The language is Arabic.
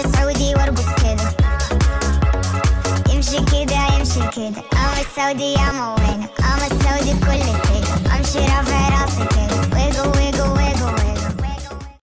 سعودي وارقص كده، يمشي كده يمشي كده. السعودي يا موينة، السعودي كل كده، امشي رافع